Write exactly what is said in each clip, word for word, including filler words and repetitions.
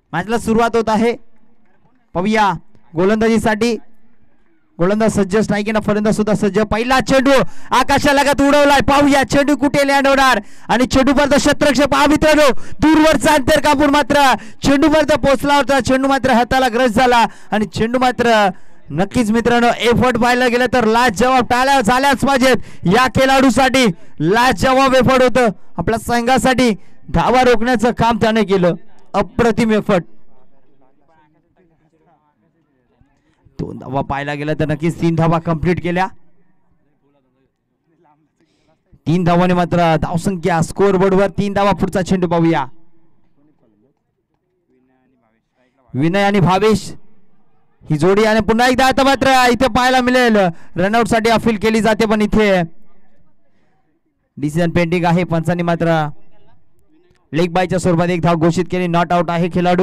मॅचला सुरुवात होत आहे. पाहूया गोलंदाजीसाठी गोलंदाज सज्ज, स्ट्रायकिंग फलंदाज सुद्धा सज्ज. पहिला चेंडू आकाशाला लगत उडवलाय. पाहूया चेंडू कुठे लँड होणार आणि चेंडू पर्यंत क्षेत्ररक्षक पहा मित्रांनो, दूरवरचा अंतर कापून मात्र चेंडू पर्यंत पोहोचला होता. चेंडू मात्र हाताला ग्रस्त झाला आणि चेंडू मात्र नक्कीच मित्रांनो एफर्ट पाहायला गेलं तर लाज जवाब टाळ्या झाल्याच पाहिजेत या खेळाडूसाठी. लाज जवाब एफर्ट होतं आपल्या संघासाठी. धावा रोखण्याचं काम त्याने केलं. अप्रतिम एफर्ट. दोन धावा पाहायला गेलं तर नक्कीच तीन धावा कंप्लीट केल्या. तीन धावाने मात्र धावसंख्या स्कोर बोर्डवर तीन धावा. पुढचा चेंडू पाहूया. विनय आणि भावेश ही जोडी आणि पुन्हा एकदा आता मात्र इथे पाहायला मिळेल रनआउट साठी अपील केली जाते, पण इथे डिसिजन पेंडिंग आहे. पंचांनी मात्र लेग बायच्या स्वरूपात एक धाव घोषित केली. नॉट आउट आहे खेळाडू.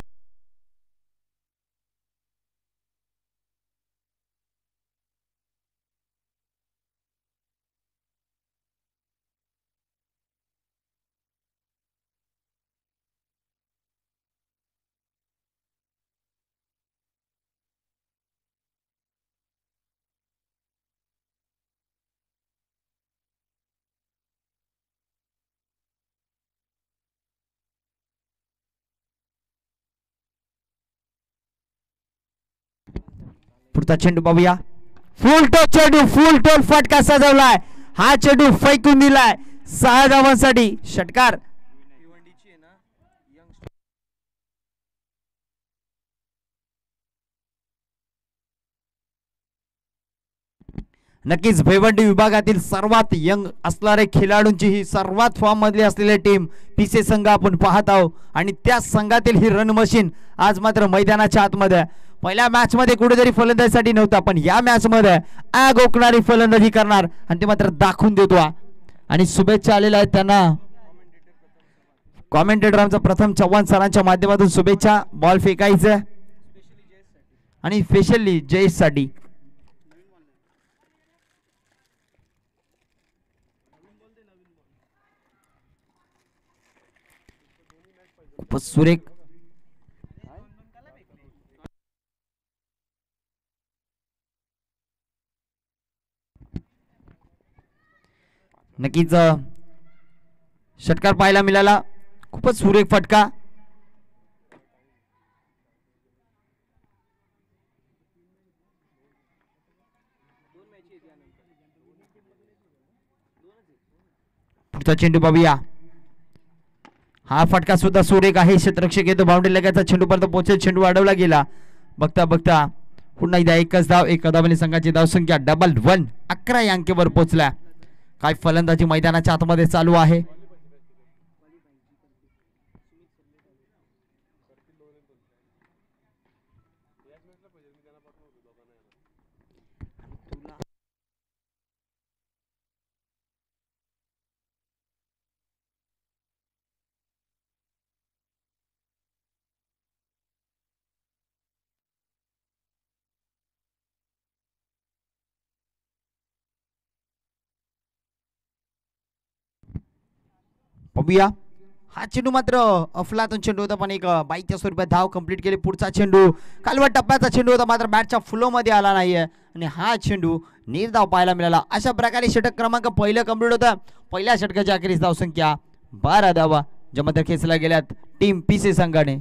पुढचा चेंडू पाहूया. फुल टोल चेंडू, फुल टोल फटका सजवलाय. हा चेंडू फेकून दिलाय सहा धावांसाठी. षटकार. नक्कीच भिवंडी विभागातील सर्वात यंग असणारे खेळाडूंची ही सर्वात फॉर्म मधली असलेली टीम पीसे संघ आपण पाहत आहोत आणि त्या संघातील ही रन मशीन आज मात्र मैदानाच्या आतमध्ये. पहिल्या मॅच मध्ये कुठेतरी फलंदाजीसाठी नव्हता, पण या मॅच मध्ये आग ओकणारी फलंदाजी करणार आणि ते मात्र दाखवून देतो. आणि शुभेच्छा आलेल्या आहेत त्यांना कॉमेंटेटरांचा. प्रथम चव्हाण सरांच्या माध्यमातून शुभेच्छा. बॉल फेकायचं आणि स्पेशली जयेश साठी. खूपच सुरेख. नक्कीच षटकार पाहायला मिळाला. खूपच सुरेख फटका. पुढचा चेंडू पाहूया. हा फटका सुद्धा सुरेख आहे. क्षेत्ररक्षक येतो बाउंड्री लगायचा. चेंडू पर्यंत पोहोचेल. चेंडू अडवला गेला. बघता बघता पुन्हा एकदा एकच धाव. एक धावाने संघाची धावसंख्या डबल वन अकरा या अंकेवर पोहोचला. काय फलंदाजी मैदानाच्या आतमध्ये चालू आहे. पाहूया. हा चेंडू मात्र अफलातून चेंडू होता, पण एक बाईच्या स्वरूपात धाव कंप्लीट केली. पुढचा चेंडू कालवा टप्प्याचा चेंडू होता, मात्र बॅटच्या फ्लो मध्ये आला नाहीये आणि हा चेंडू निर्धाव पाहायला मिळाला. अशा प्रकारे षटक क्रमांक पहिलं कंप्लीट होतं. पहिल्या षटकाच्या अखेरीस धाव संख्या बारा धावा ज्या मात्र खेचल्या गेल्यात टीम पीसे संघाने.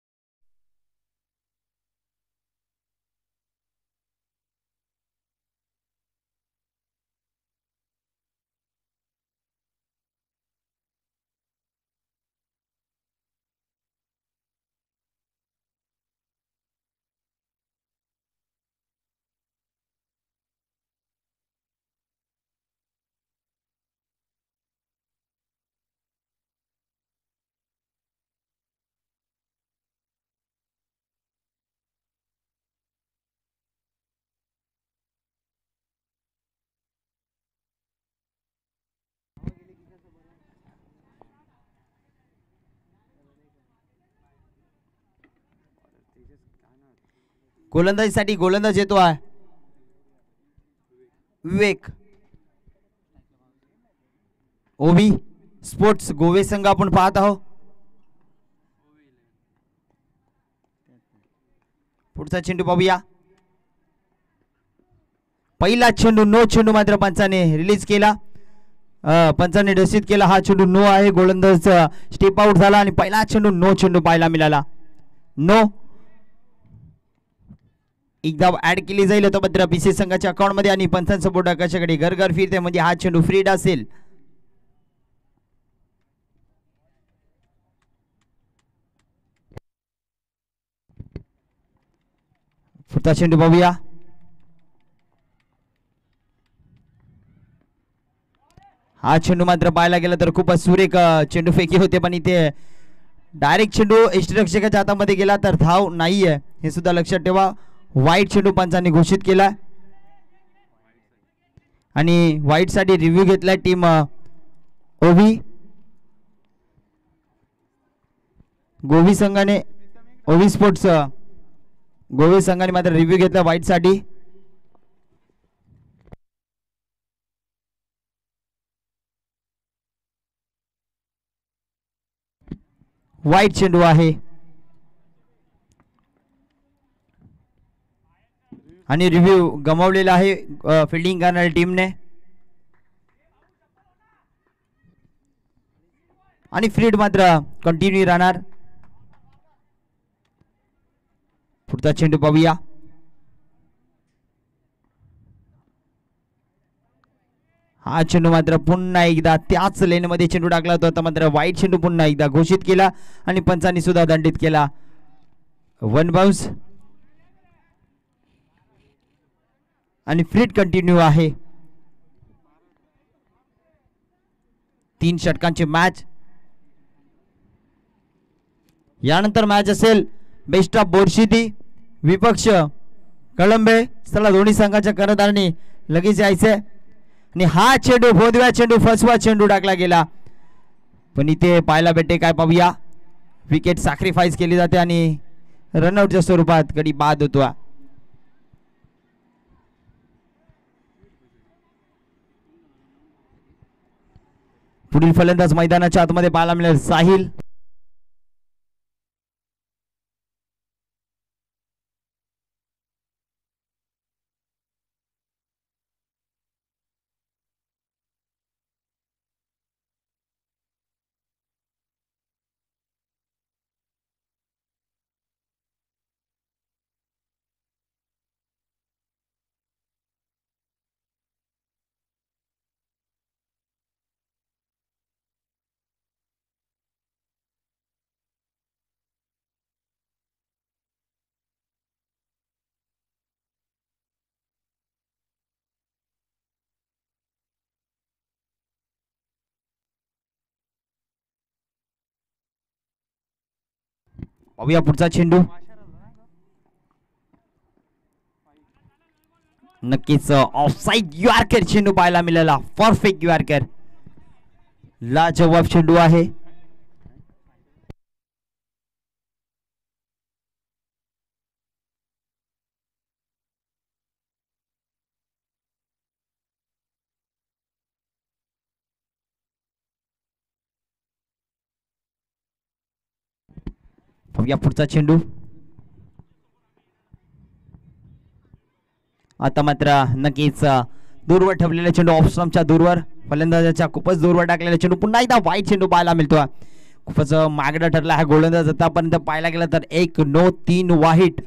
गोलंदाजीसाठी गोलंदाज येतो आहे विवेक. ओबी स्पोर्ट्स गोवे संघ आपण पाहत आहोत. पुढचा चेंडू पाहूया. पहिला चेंडू नो चेंडू मात्र पंचाने रिलीज केला, पंचाने घोषित केला. हा चेंडू नो आहे. गोलंदाज स्टेप आउट झाला आणि पहिला चेंडू नो चेंडू पाहायला मिळाला. नो एकदा ऍड केली जाईल तो मात्र बीसी संघाच्या अकाउंट मध्ये आणि पंचांचा बोट आकाशाकडे घर घर फिरते म्हणजे हा चेंडू फ्रीड असेल. पुढचा चेंडू पाहूया. हा चेंडू मात्र पाहायला गेला तर खूपच सुरेख चेंडू फेकी होते, पण इथे डायरेक्ट चेंडू यष्टीरक्षकाच्या हातामध्ये गेला तर धाव नाहीये हे सुद्धा लक्षात ठेवा. वाईट चेंडू पंचांनी घोषित केला आणि वाईट साठी रिव्ह्यू घेतलाय टीम ओव्ही गोवी संघाने. ओव्ही स्पोर्ट्स गोवी संघाने मात्र रिव्ह्यू घेतला वाईट साठी. वाईट चेंडू आहे आणि रिव्ह्यू गमावलेला आहे फिल्डिंग करणाऱ्या टीमने आणि फ्रीड मात्र कंटिन्यू राहणार. पुढचा चेंडू पाहूया. हा चेंडू मात्र पुन्हा एकदा त्याच लेन मध्ये चेंडू टाकला होता, आता मात्र वाईट चेंडू पुन्हा एकदा घोषित केला आणि पंचांनी सुद्धा दंडित केला. वन बाउन्स आणि फ्रीड कंटिन्यू आहे. तीन षटकांची मॅच. यानंतर मॅच असेल बेस्ट ऑफ बोरशिदी विपक्ष कळंबे. चला दोन्ही संघाच्या कर्णधारांनी लगेच यायचे आणि हा चेंडू भोदव्या चेंडू फसवा चेंडू टाकला गेला, पण इथे पाहायला भेटते काय पाहूया. विकेट सॅक्रिफाईस केली जाते आणि रनआउटच्या स्वरूपात गडी बाद होतो. पुढील फलंदाज मैदानाच्या आतमध्ये पाहायला मिळेल साहिल. पाहूया पुढचा चेंडू. नक्कीच ऑफसाइड यॉर्कर चेंडू पाहायला मिळाला. परफेक्ट यॉर्कर, लाजवाब चेंडू आहे. या पुढचा चेंडू. आता मात्र नक्कीच दूरवर ठेवलेला चेंडू ऑफ स्टंपच्या दूरवर, फलंदाजाच्या खूपच दूरवर टाकलेला चेंडू पुन्हा एकदा वाईट चेंडू पाहायला मिळतो. खूपच मागडा ठरला हा गोलंदाज. आतापर्यंत पाहायला गेला तर एक नो तीन वाईट.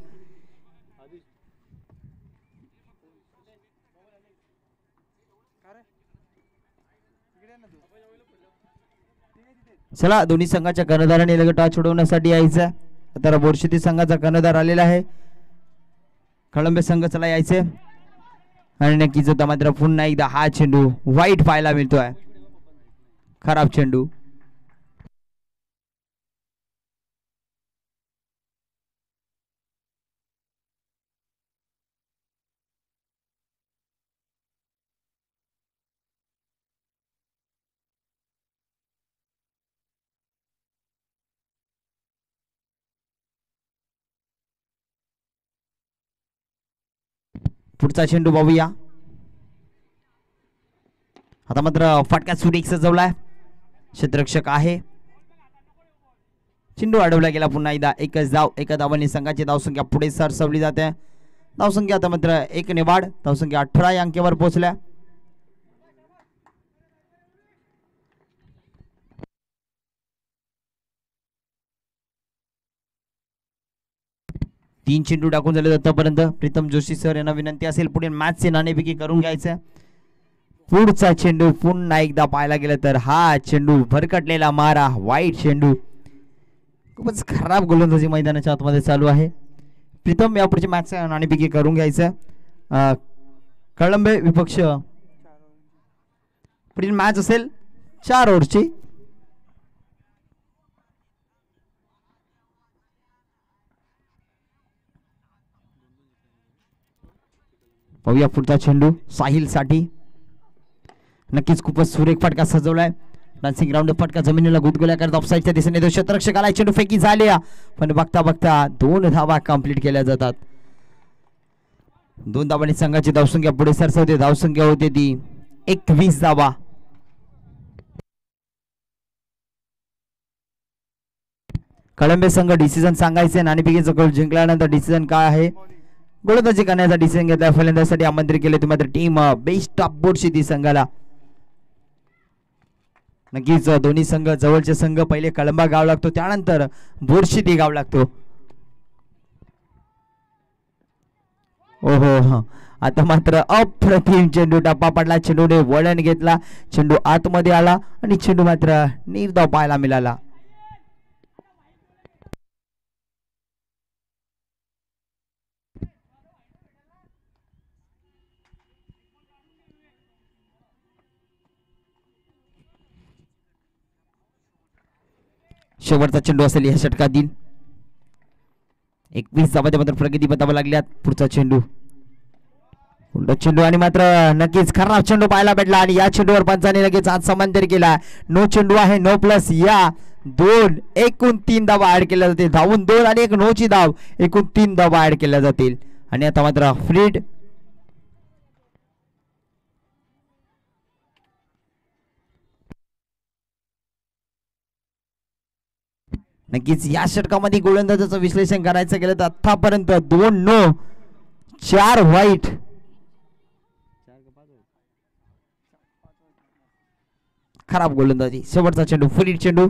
चला दोन्ही संघाच्या कर्णधारांनी लगेच टॉस सोडवण्यासाठी यायचं. आता बोरशिदी संघाचा कर्णधार आलेला आहे. कळंबे संघ चला यायचे आणि नक्कीच होता मात्र पुन्हा एकदा हा चेंडू वाईट पाहायला मिळतोय. खराब चेंडू. पुढचा चेंडू पाहूया. आता मात्र फटका सुरेख सजवलाय. क्षेत्ररक्षक आहे चेंडू अडवला गेला पुन्हा एकदा एकच धाव एका धावाने संघाची धावसंख्या पुढे सरसवली जाते. धावसंख्या आता मात्र एक ने वाढ धावसंख्या अठरा या अंकेवर पोहोचल्या. तीन चेंडू टाकून झाले आतापर्यंत. प्रीतम जोशी सर यांना विनंती असेल पुढे मॅचचे नाणेफेकी करून घ्यायचं. पुढचा चेंडू पुन्हा एकदा पाहायला गेलं तर हा चेंडू भरकटलेला मारा वाईट चेंडू. खूपच खराब गोलंदाजी मैदानाच्या आतमध्ये चालू आहे. प्रीतम यापुढची मॅच नाणेफेकी करून घ्यायचं. कळंबे विपक्ष पुढील मॅच असेल चार ओव्हरची. पाहूया पुढचा चेंडू साहिल साठी. नक्कीच खूपच सुरेख फटका सजवलाय. डान्सिंग ग्राउंड फटका जमिनीला गुदगुल्या करत ऑफसाईडच्या दिशेने तो क्षेत्ररक्षकाला चेंडू फेकी झाली पण बघता बघता दोन धावा कंप्लीट केल्या जातात. दोन धावांनी संघाची धावसंख्या पुढे सरसवते. धावसंख्या होते ती एकवीस धावा. कळंबे संघ डिसिजन सांगायचे. नाणेफेकीचा गोल जिंकल्यानंतर डिसिजन काय आहे गोलंदाजी करण्याचा डिसिजन घेतला. फलंदाजीसाठी आमंत्रित केले तुम्ही मात्र टीम बेस्ट ऑफ बोर्डची ती संघाला. नक्कीच दोन्ही संघ जवळचे संघ पहिले कळंबा गाव लागतो त्यानंतर बोरशी ती गाव लागतो. ओहो आता मात्र अप्रतिम चेंडू टप्पा पडला. चेंडूने वळण घेतला. चेंडू आतमध्ये आला आणि चेंडू मात्र निर्धाव पाहायला मिळाला. शेवटचा चेंडू असेल या षटकातील. एकवीस धावांच्या मात्र प्रगती पथावर लागल्यात. पुढचा चेंडू उलटा चेंडू आणि मात्र नक्कीच खराब चेंडू पाहायला भेटला आणि या चेंडूवर पंचाने लगेच आज समांतर केला. नो चेंडू आहे. नो प्लस या दोन एकूण तीन धावा ऍड केल्या जातील. धावून दोन आणि एक नो ची धाव एकूण तीन धावा ऍड केल्या जातील आणि आता मात्र फ्रीड नक्कीच या षटकामध्ये गोलंदाजाचं विश्लेषण करायचं गेलं तर आतापर्यंत दोन नो चार वाईट. खराब गोलंदाजी. शेवटचा चेंडू फ्रीड चेंडू.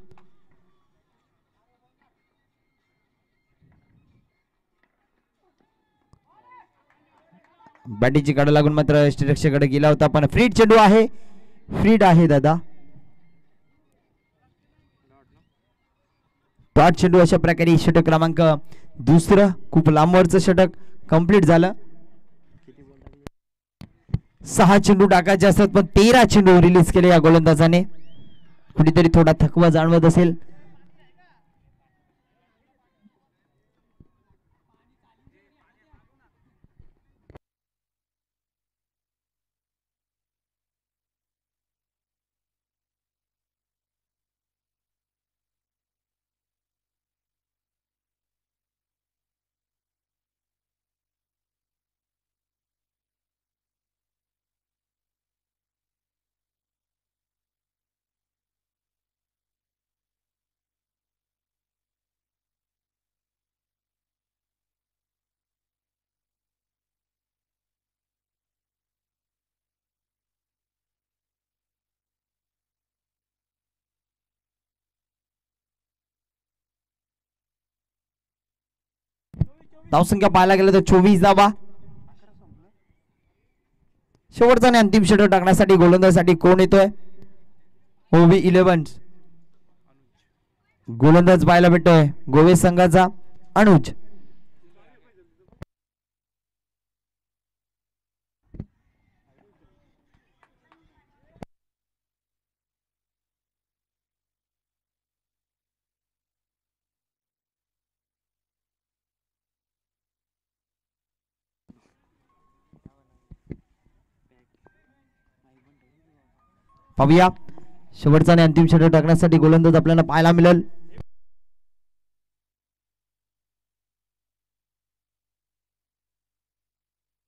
बॅटीची कडा लागून मात्र यष्टीरक्षकाकडे गेला होता पण फ्रीड चेंडू आहे. फ्रीड आहे दादा. डॉट चेंडू. अशा प्रकारे षटक क्रमांक दुसरं खूप लांबवरचं षटक कंप्लीट झालं. सहा चेंडू टाकायचे असतात पण तेरा चेंडू रिलीज केले या गोलंदाजाने. कुठेतरी थोडा थकवा जाणवत असेल. धावसंख्या पाहायला गेलं तर चोवीस धावा. शेवटचा आणि अंतिम षटक टाकण्यासाठी गोलंदाजासाठी कोण येतोय ओव्ही इलेव्हन. गोलंदाज पाहायला भेटतोय गोवे संघाचा अनुज. पाहूया शेवटचा आणि अंतिम षटक टाकण्यासाठी गोलंदाज आपल्याला पाहायला मिळेल.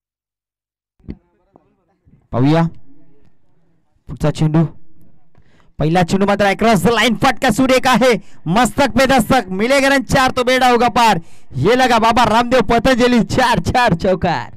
पाहूया पुढचा चेंडू पहिला चेंडू मात्र क्रॉस द लाइन फटका सुरेख आहे मस्तक पे दस्तक मिलेगा चार तो बेड़ा होगा पार ये लगा बाबा रामदेव पतंजलि चार चार चौकार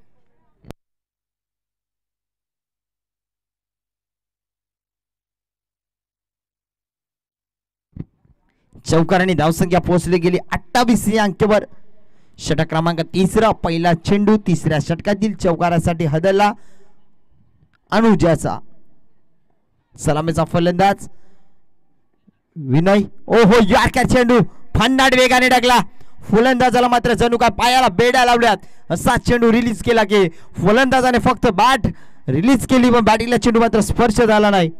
चौकार आणि धावसंख्या पोहोचली गेली अठ्ठावीस या अंकेवर षटक क्रमांक तिसरा पहिला चेंडू तिसऱ्या षटकातील चौकारासाठी हदलला अनुजाचा सलामीचा फलंदाज विनय ओहो यार काय चेंडू फन्नाट वेगाने टाकला फलंदाजाला मात्र जणू काय पायाला बेड्या लावल्यात असा चेंडू रिलीज केला की फलंदाजाने फक्त बॅट रिलीज केली पण बॅटिंगला चेंडू मात्र स्पर्श झाला नाही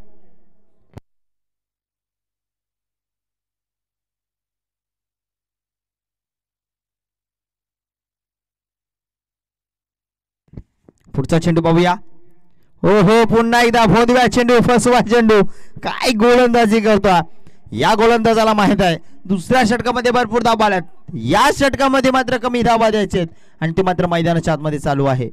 पुढचा चेंडू पाहूया हो हो पुन्हा एकदा भोंदव्या चेंडू फसवा चेंडू काय गोलंदाजी करतो या गोलंदाजाला माहित आहे दुसऱ्या षटकामध्ये भरपूर धावा आल्यात या षटकामध्ये मात्र कमी धावा द्यायचे आणि ते मात्र मैदानाच्या आतमध्ये चालू आहे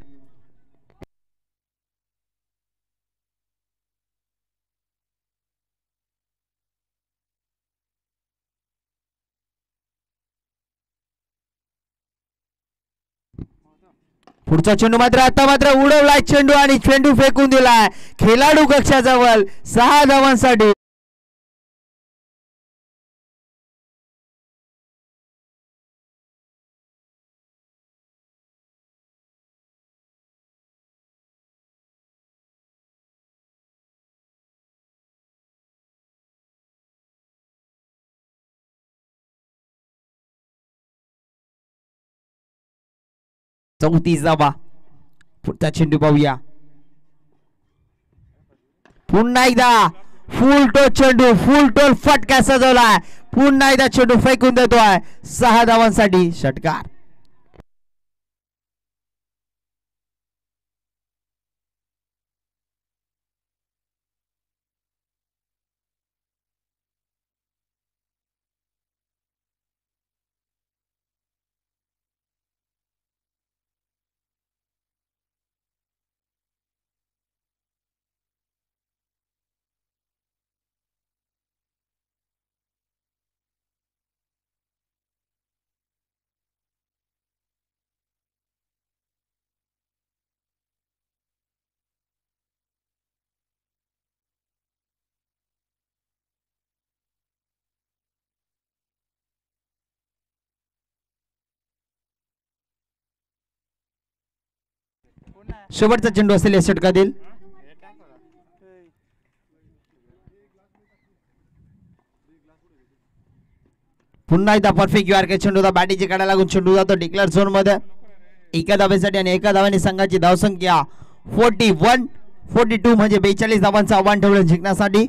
पुढचा चेंडू मात्र आता मात्र उडवलाय चेंडू आणि चेंडू फेकून दिलाय खेळाडू कक्षाजवळ सहा धावांसाठी चौतीस धावा पुढचा चेंडू पाहूया पुन्हा एकदा फुल टोल चेंडू फुल टोल फटका सजवलाय पुन्हा एकदा चेंडू फेकून देतोय सहा धावांसाठी षटकार शेवटचा चेंडू असेल या षटकातील पुन्हा एकदा परफेक्ट युआर के चेंडू बॅटीची काढा लागून चेंडू जातो डिक्लेअर झोन मध्ये एका धावेसाठी आणि एका धावाने संघाची धावसंख्या फोर्टी वन फोर्टी टू म्हणजे बेचाळीस धावांचं आव्हान ठेवलं जिंकण्यासाठी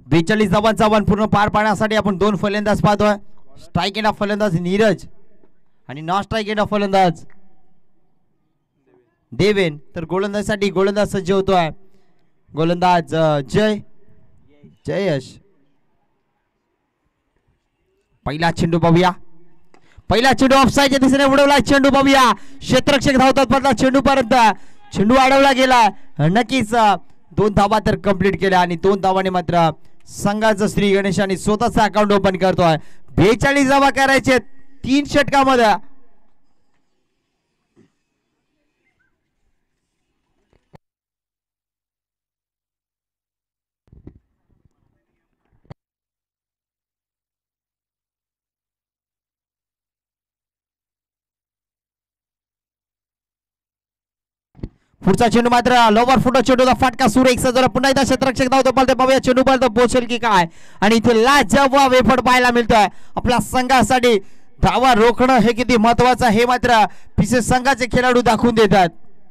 बेचाळीस धावांचा वन पूर्ण पार पाडण्यासाठी आपण दोन फलंदाज पाहतोय. स्ट्राईक एंड फलंदाज नीरज आणि नॉन स्ट्राईक एंड फलंदाज देवेन. तर गोलंदाजीसाठी गोलंदाज सज्ज होतोय. गोलंदाज जय जयश. पहिला चेंडू पाहूया. पहिला चेंडू ऑफसाईडच्या दिशेने उडवला चेंडू पाहूया. क्षेत्ररक्षक धावतात बदला चेंडू पर्यंत. चेंडू अडवला गेला. नक्कीच दोन धावा तर कंप्लीट केल्या आणि दोन धावाने मात्र संघाचं श्री गणेश आणि स्वतःचा अकाउंट ओपन करतोय. बेचाळीस धावा करायचे तीन षटकामध्ये. पुढचा चेंडू मात्र लोवर फुट चेंडूचा फाटका सुरेख एक सजरा पुन्हा एकदा क्षेत्ररक्षक धावतो बोलते पाहूया चेंडू पर्यंत पोहोचेल की काय. आणि इथे लाजवाब वेफड पाहायला मिळतोय. आपल्या संघासाठी धावा रोखणं हे किती महत्वाचं हे मात्र पिसे संघाचे खेळाडू दाखवून देतात.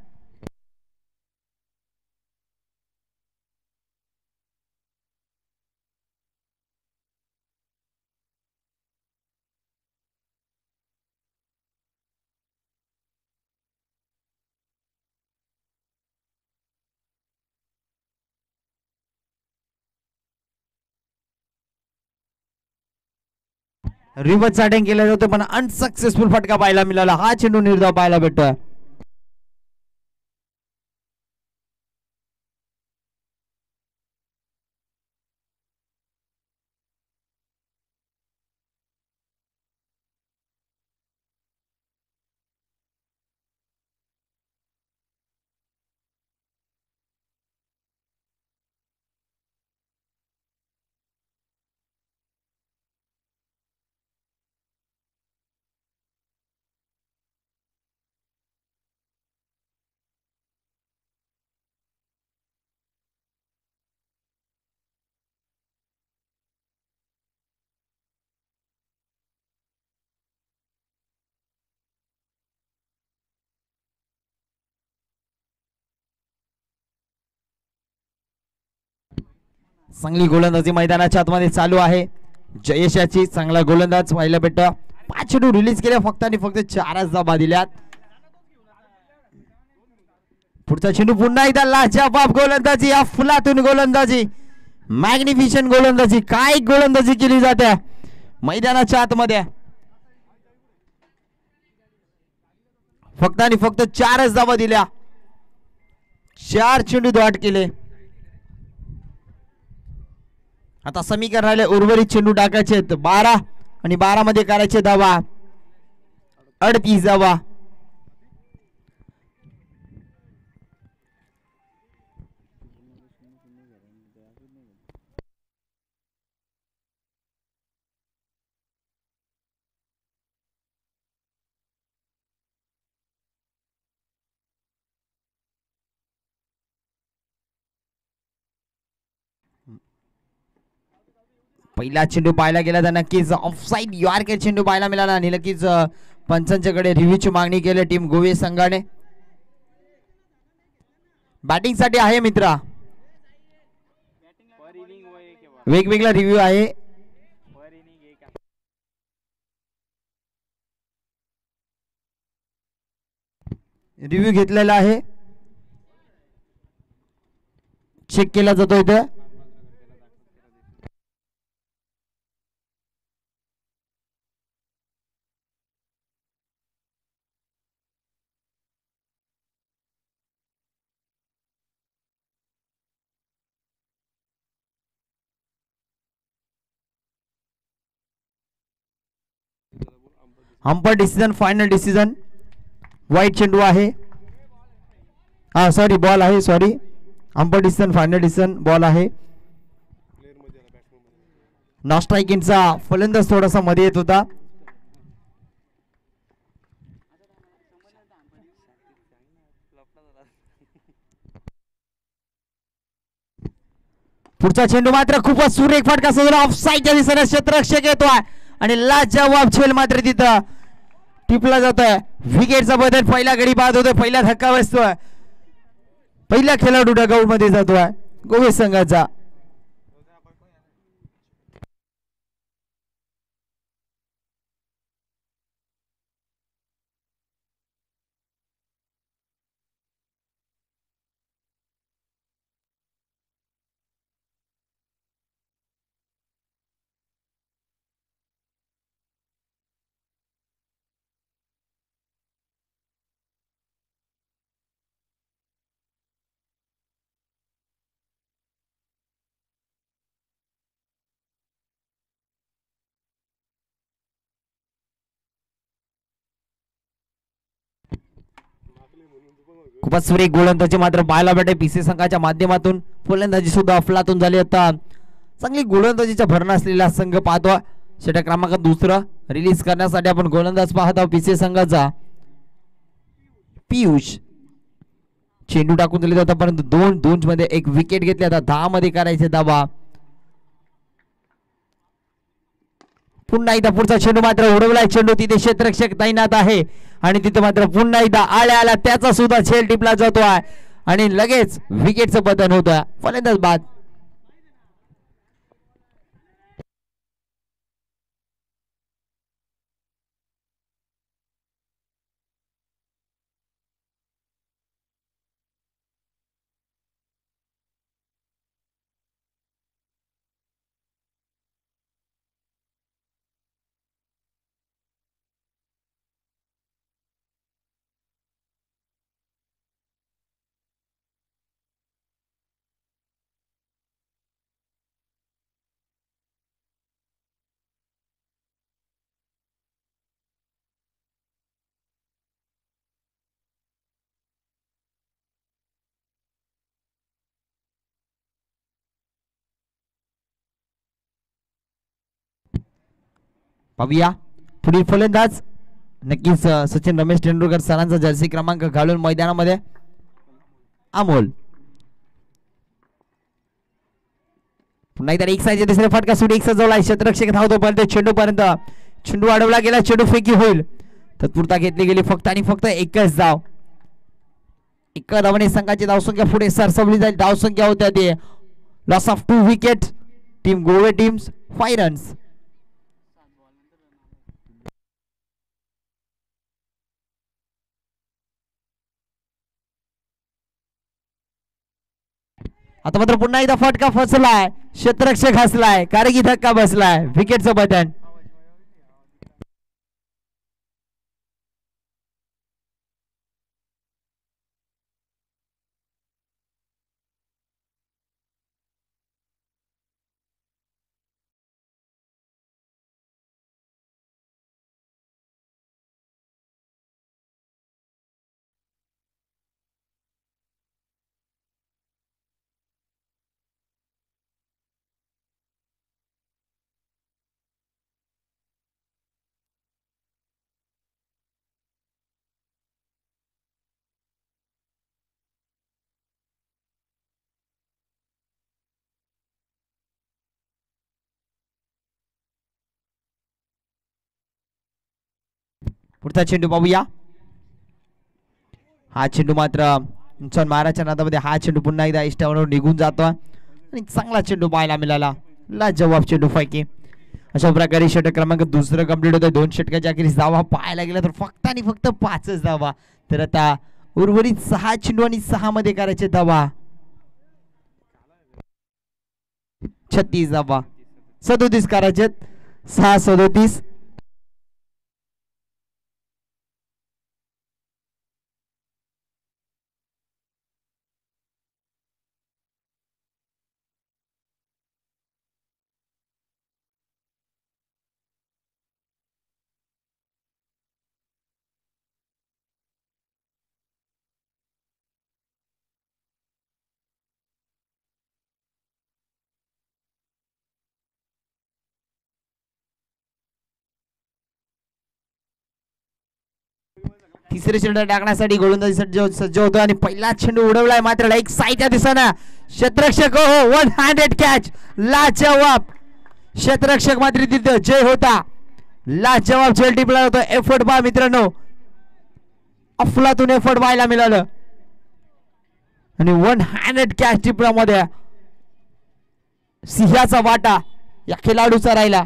रिव्हर्स अटॅक केलं होतं पण अनसक्सेसफुल फटका पाहायला मिळाला. हा चेंडू निर्धाव पाहायला भेटतोय. चांगली गोलंदाजी मैदानाच्या आतमध्ये चालू आहे. जयेशाची चांगला गोलंदाज व्हायला भेटत. पाच चेंडू रिलीज केले फक्त आणि फक्त चारच धावा दिल्यात. पुढचा चेंडू पुन्हा एकदा लाजवाब गोलंदाजी. या फुलातून गोलंदाजी. मॅग्निफिशंट गोलंदाजी. काय गोलंदाजी केली जाते मैदानाच्या आतमध्ये. फक्त आणि फक्त चारच धावा दिल्या. चार चेंडू दॉट केले. आता समीकरण राहिले उर्वरित चेंडू टाकायचे बारा आणि बारा मध्ये करायचे धावा अडतीस धावा. पहिला चेंडू पाहायला गेला तर नक्कीच ऑफसाईड यॉर्कर चेंडू पाहायला मिळाला आणि नक्कीच पंचांच्याकडे रिव्ह्यूची मागणी केली टीम गोवे संघाने. बॅटिंग साठी आहे मित्रा वेगवेगळा रिव्ह्यू आहे. रिव्ह्यू घेतलेला आहे चेक केला जातो इथं. Umpire decision final decision. वाईट चेंडू आहे. हा सॉरी बॉल आहे sorry. Umpire decision final decision ball आहे. नॉन स्ट्रायकिंगचा फलंदाज थोडासा मध्ये येत होता. पुढचा चेंडू मात्र खूपच सुरेख फटका सोडला ऑफसाईडच्या दिशेने क्षेत्ररक्षक येतोय आणि लाजवाब झेल मात्र तिथं टिपला जातोय. विकेटचा बदल पहिला गडी बाद होतोय. पहिला धक्का बसतोय. पहिला खेळाडू डगआउट मध्ये जातोय गोवे संघाचा. खूपच सुरेख गोलंदाजी मात्र पाहायला भेटे पीसी संघाच्या माध्यमातून. फलंदाजी सुद्धा अफलातून झाली आता. चांगली गोलंदाजीच्या भरणा असलेला संघ पाहतो. षटक क्रमांक दुसरं रिलीज करण्यासाठी आपण गोलंदाज पाहत आहोत पीसी संघाचा पियुष. चेंडू टाकून दिले जातात परंतु दोन दोन मध्ये एक विकेट घेतली. आता दहा मध्ये करायचे धावा. पुन्हा एकदा पुढचा चेंडू मात्र उडवलाय. चेंडू तिथे क्षेत्ररक्षक तैनात आहे आणि तिथे मात्र पुन्हा एकदा आल्या आल्या त्याचा सुद्धा झेल टिपला जातो आहे आणि लगेच विकेटचं पतन होत आहे. फलंदाज बाद. पाहूया पुढील फलंदाज नक्कीच सचिन रमेश तेंडुलकर सरांचा जर्सी क्रमांक घालून मैदानामध्ये अमोल. पुन्हा एकदा एक साईडच्या दुसऱ्या फटका सुरू एक सजवला. क्षेत्ररक्षक धावतो पर्यंत चेंडू पर्यंत चेंडू अडवला गेला. चेंडू फेकी होईल. तत्पुरता घेतली गेली फक्त आणि फक्त एकच धाव. एका धावाने संघाची धावसंख्या पुढे सरसवली जाईल. धावसंख्या होत्या ते loss of two wicket. Team Gove teams five runs. आता मात्र पुन्हा एकदा फटका फसलाय. क्षेत्ररक्षक हसलाय कारण की धक्का बसलाय. विकेटचं बटन. पुढचा चेंडू पाहूया. हा चेंडू मात्र महाराजच्या नादामध्ये हा चेंडू पुन्हा एकदा इष्टावर निघून जातो आणि चांगला चेंडू पाहायला मिळाला. लाजवाब चेंडू पैकी. अशा प्रकारे षटक क्रमांक दुसरं कंप्लीट होतं. दोन षटकाच्या अखेरीस धावा पाहायला गेला तर फक्त आणि फक्त पाचच धावा. तर आता उर्वरित सहा चेंडू आणि सहा मध्ये करायचे धावा. छत्तीस धावा. सदोतीस करायचे. सहा सदोतीस. तिसरे चेंडू टाकण्यासाठी गोलंदाजी सज्ज सज्ज होतो आणि पहिला चेंडू उडवलाय मात्र एक साईडच्या दिशेने. क्षेत्ररक्षक हो वन हँडेड कॅच. लाजवाब. क्षेत्ररक्षक मात्र तिथे जय होता. लाजवाब झेल टिपला होता. एफर्ट पहा मित्रांनो. अफलातून एफर्ट पाहायला मिळालं आणि वन हँडेड कॅच टिपण्यामध्ये सिंहाचा वाटा या खेळाडूचा राहिला.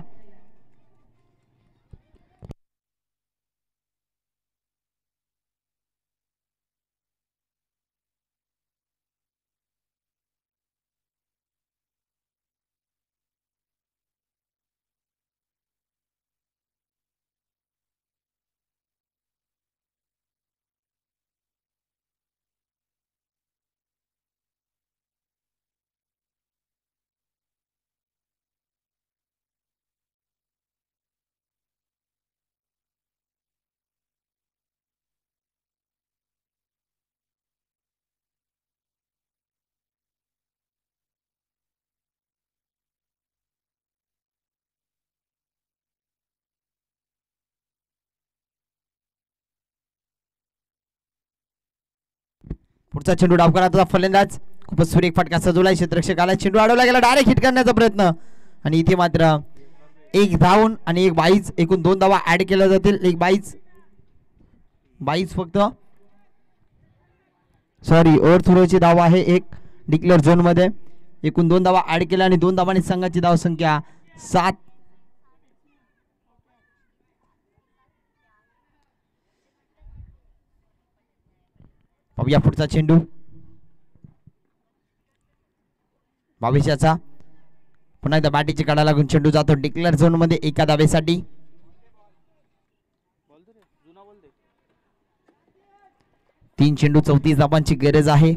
पुढचा चेंडू डावकराचा फलंदाज खूपच सुरेख फटका सजवलाय क्षेत्ररक्षकाला चेंडू अडवला गेला डायरेक्ट हिट करण्याचा प्रयत्न आणि इथे मात्र एक धावून आणि एक बाईज एकूण दोन धावा ऍड केल्या जातील एक बाईज बाईज फक्त सॉरी ओव्हर थ्रोची धाव आहे एक डिक्लेअर झोन मध्ये एकूण दोन धावा ऍड केल्या आणि दोन धावांनी संघाची धाव संख्या सात पाहूया पुढचा चेंडू भविष्याचा पुन्हा एकदा बॅटीची कडा लागून चेंडू जातो डिक्लेअर झोन मध्ये एका धावेसाठी तीन चेंडू चौतीस धावांची गरज आहे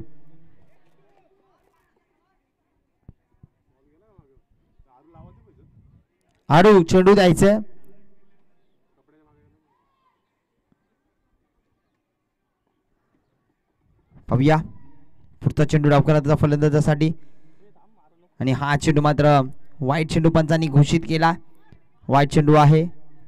आरू चेंडू द्यायचं पाहूया पुढचा चेंडू डावकराचा फलंदाजासाठी आणि हा चेंडू मात्र वाईट चेंडू पंचांनी घोषित केला वाईट चेंडू आहे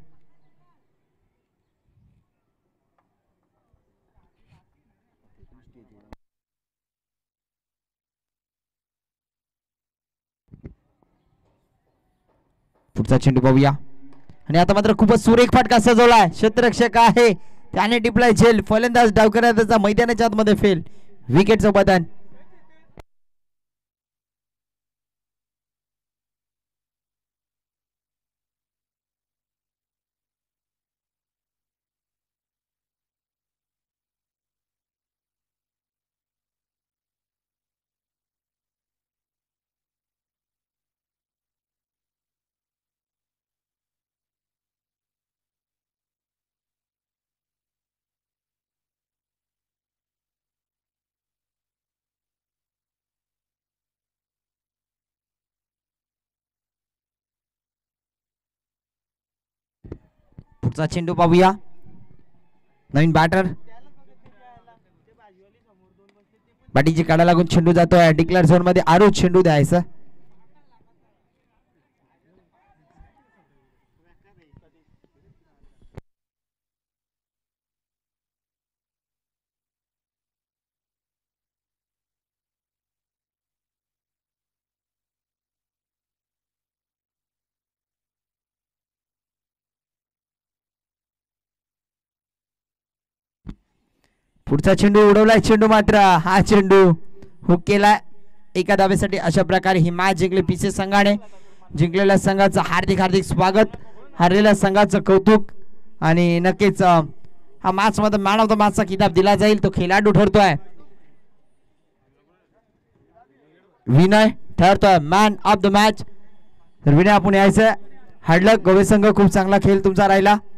पुढचा चेंडू पाहूया आणि आता मात्र खूपच सुरेख फटका सजवलाय क्षेत्ररक्षक आहे त्याने टिपलाय झेल फलंदाज डावकराचा मैदानाच्या आतमध्ये फेल विकेटचं बदन पुढचा चेंडू पाहूया नवीन बॅटर बॅटीची काढा लागून चेंडू जातोय डिक्लेअर झोन मध्ये आरू चेंडू द्यायचा पुढचा चेंडू उडवलाय चेंडू मात्र हा चेंडू हुक केला एका धावेसाठी अशा प्रकारे ही मॅच जिंकली पीसी संघाने जिंकलेल्या संघाचं हार्दिक हार्दिक स्वागत हरलेल्या संघाचं कौतुक आणि नक्कीच हा मॅच मध्ये मॅन ऑफ द मॅचचा किताब दिला जाईल तो खेळाडू ठरतोय विनय ठरतोय मॅन ऑफ द मॅच तर विनय आपण यायचं हडलक गोवे संघ खूप चांगला खेळ तुमचा राहिला